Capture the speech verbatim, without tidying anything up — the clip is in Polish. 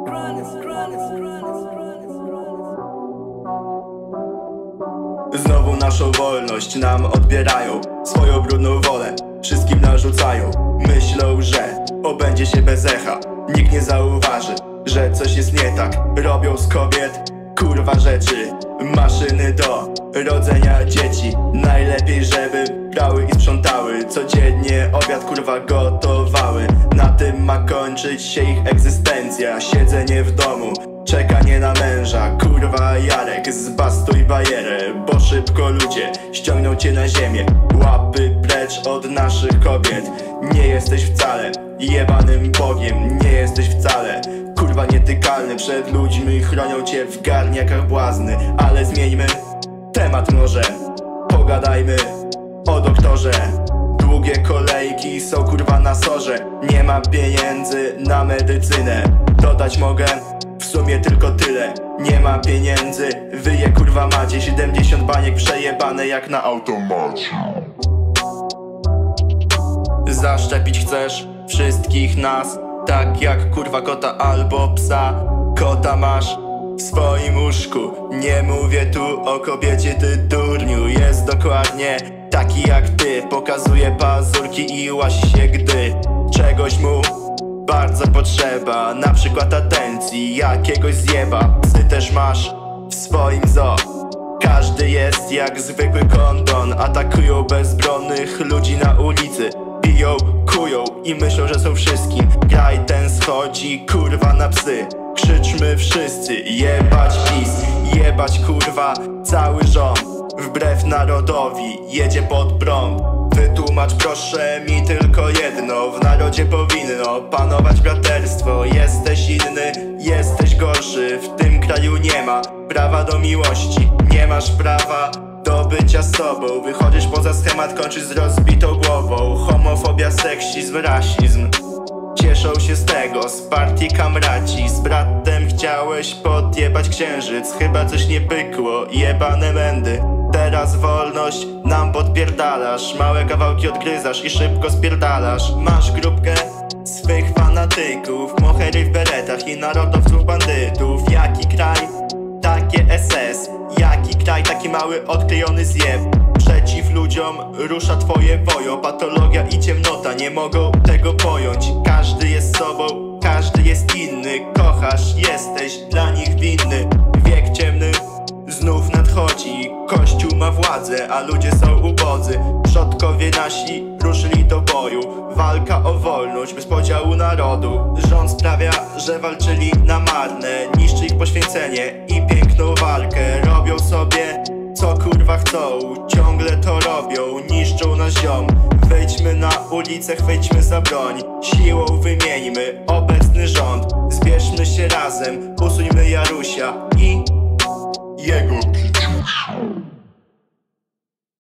Znowu naszą wolność nam odbierają, swoją brudną wolę wszystkim narzucają. Myślą, że obędzie się bez echa, nikt nie zauważy, że coś jest nie tak. Robią z kobiet kurwa rzeczy, maszyny do rodzenia dzieci. Najlepiej, żeby prały i sprzątały, codziennie obiad kurwa gotowały. Na tym ma kończyć się ich egzystencja. Siedzenie w domu, czekanie na męża. Kurwa Jarek, zbastuj bajerę, bo szybko ludzie ściągną cię na ziemię. Łapy precz od naszych kobiet. Nie jesteś wcale jebanym Bogiem, nie jesteś wcale kurwa nietykalny. Przed ludźmi chronią cię w garniakach błazny. Ale zmieńmy temat może, pogadajmy o doktorze. Długie kolejki są kurwa na sorze, nie ma pieniędzy na medycynę. Dodać mogę w sumie tylko tyle, nie ma pieniędzy, wyje kurwa macie. Siedemdziesiąt baniek przejebane jak na automacie. Zaszczepić chcesz wszystkich nas, tak jak kurwa kota albo psa. Kota masz w swoim łóżku, nie mówię tu o kobiecie, ty durniu. Jest dokładnie taki jak ty, pokazuje pazurki i łasi się, gdy czegoś mu bardzo potrzeba, na przykład atencji jakiegoś zjeba. Psy też masz w swoim zoo, każdy jest jak zwykły kondon. Atakują bezbronnych ludzi na ulicy, biją, kują i myślą, że są wszystkim. Kraj ten schodzi kurwa na psy, krzyczmy wszyscy jebać PiS, jebać kurwa cały rząd. Wbrew narodowi jedzie pod prąd. Wytłumacz proszę mi tylko jedno, w narodzie powinno panować braterstwo. Jesteś inny, jesteś gorszy, w tym kraju nie ma prawa do miłości. Nie masz prawa do bycia z sobą, wychodzisz poza schemat, kończysz z rozbitą głową. Homofobia, seksizm, rasizm, cieszą się z tego z partii kamraci. Z bratem chciałeś podjebać księżyc, chyba coś nie pykło, jebane mędy. Teraz wolność nam podpierdalasz, małe kawałki odgryzasz i szybko spierdalasz. Masz grupkę swych fanatyków, mohery w beretach i narodowców bandytów. Jaki kraj, takie S S, jaki kraj, taki mały odklejony zjeb. Przeciw ludziom rusza twoje wojo, patologia i ciemnota nie mogą tego pojąć. Każdy jest sobą, każdy jest inny, kochasz, jesteś dla nich winny. Wiek ciemny znów nadchodzi, Kościół ma władzę, a ludzie są ubodzy. Przodkowie nasi ruszyli do boju, walka o wolność bez podziału narodu. Rząd sprawia, że walczyli na marne, niszczy ich poświęcenie i piękną walkę. Robią sobie co kurwa chcą, ciągle to robią, niszczą nasz ziom. Wejdźmy na ulicę, chwyćmy za broń, siłą wymieńmy obecny rząd. Zbierzmy się razem, usuńmy Jarusia i jego kiciusza.